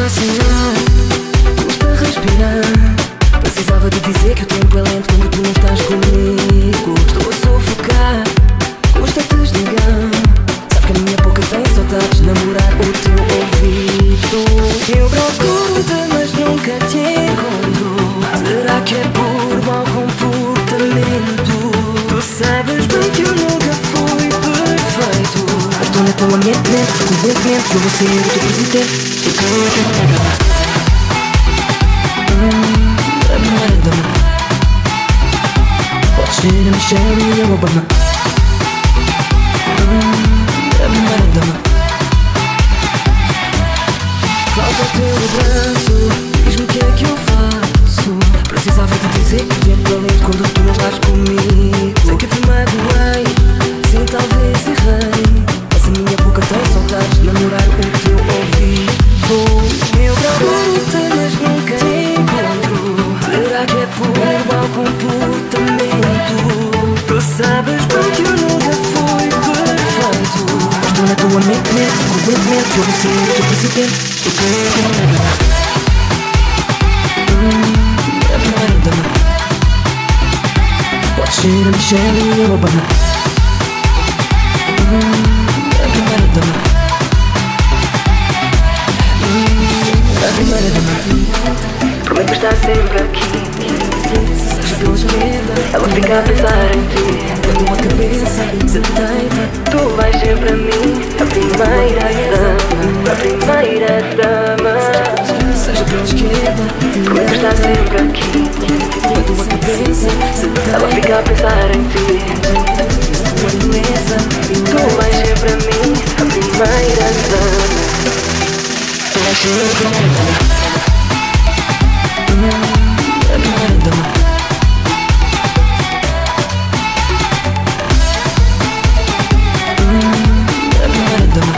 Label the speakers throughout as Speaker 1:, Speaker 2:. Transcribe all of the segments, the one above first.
Speaker 1: sem ar, custa respirar. Precisava de dizer que o tempo é lento quando tu não estás comigo. Estou a sufocar, custa desligar. Sabe que a minha boca tem saudades de namorar o teu ouvido. Eu procuro-te mas nunca te encontro. Será que é por mau comportamento? Tu sabes bem que eu nunca fui perfeito, mas estou na tua mente, frequentemente eu vou ser o teu presidente. A primeira dama pode ser a Michelle e a Obama. A primeira dama. Falta o teu abraço, diz-me o que é que eu faço. Precisava de dizer que o tempo é lento quando tu não estás comigo. Sei que te magoei, sim talvez errei, mas a minha boca tem saudades de namorar o teu ouvido. Eu procuro-te mas nunca te encontro. Será que é por mau comportamento? Tu sabes bem que eu nunca fui perfeito, mas estou na tua mente, frequentemente eu vou ser o teu presidente. A primeira dama pode ser a Michelle e a Obama. A primeira dama. A primeira dama. Prometo estar sempre aqui. Seja pela esquerda, ela fica a pensar em ti. A tua cabeça se deita. Tu vais sempre a mim, a primeira dama. A primeira dama. Seja pela esquerda, prometo estar sempre aqui. A tua cabeça se deita. Ela fica a pensar em ti. A tua beleza. Tu vais sempre a mim, a primeira dama. Tu vais sempre a mim. A primeira dama. A primeira dama.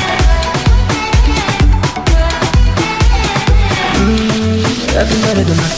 Speaker 1: A primeira dama.